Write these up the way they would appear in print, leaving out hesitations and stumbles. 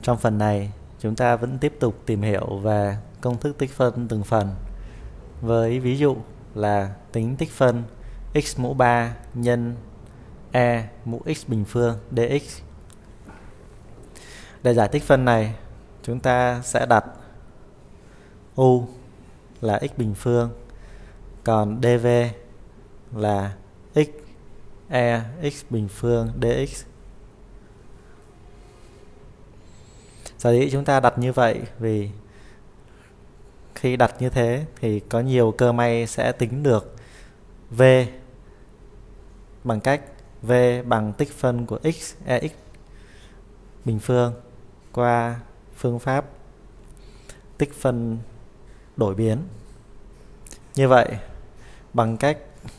Trong phần này, chúng ta vẫn tiếp tục tìm hiểu về công thức tích phân từng phần với ví dụ là tính tích phân x mũ 3 nhân e mũ x bình phương dx. Để giải tích phân này, chúng ta sẽ đặt u là x bình phương, còn dv là x e x bình phương dx. Sở dĩ chúng ta đặt như vậy vì khi đặt như thế thì có nhiều cơ may sẽ tính được v bằng cách v bằng tích phân của x e x bình phương qua phương pháp tích phân đổi biến. Như vậy, bằng cách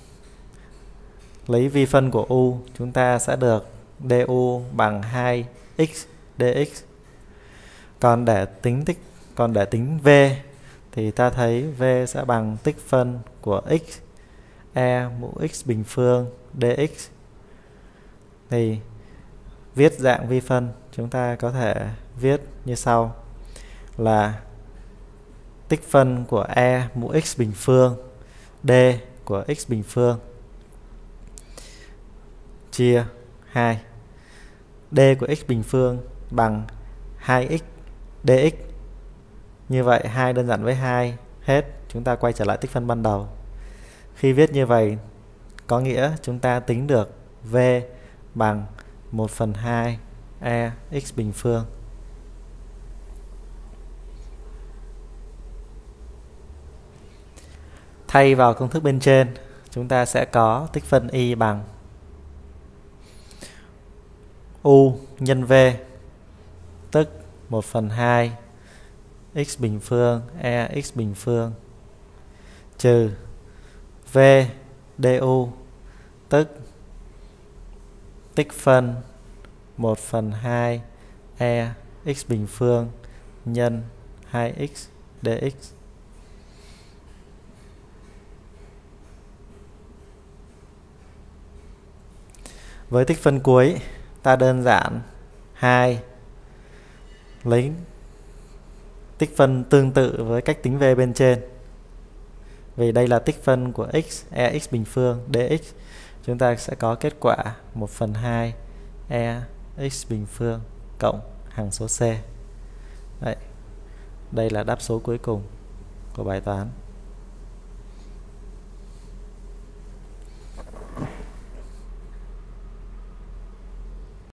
lấy vi phân của u, chúng ta sẽ được du bằng 2x dx. Còn để tính v thì ta thấy v sẽ bằng tích phân của x e mũ x bình phương dx. Thì viết dạng vi phân chúng ta có thể viết như sau là tích phân của e mũ x bình phương d của x bình phương chia 2. D của x bình phương bằng 2x dx. Như vậy 2 đơn giản với 2 hết, chúng ta quay trở lại tích phân ban đầu. Khi viết như vậy có nghĩa chúng ta tính được v bằng 1/2 e x bình phương. Thay vào công thức bên trên, chúng ta sẽ có tích phân y bằng u nhân v, tức 1/2 x bình phương e x bình phương trừ v du, tức tích phân 1/2 e x bình phương nhân 2x dx. Với tích phân cuối, ta đơn giản 2 lấy tích phân tương tự với cách tính v bên trên. Vì đây là tích phân của x e x bình phương dx, chúng ta sẽ có kết quả 1/2 e x bình phương cộng hằng số c. Đây là đáp số cuối cùng của bài toán.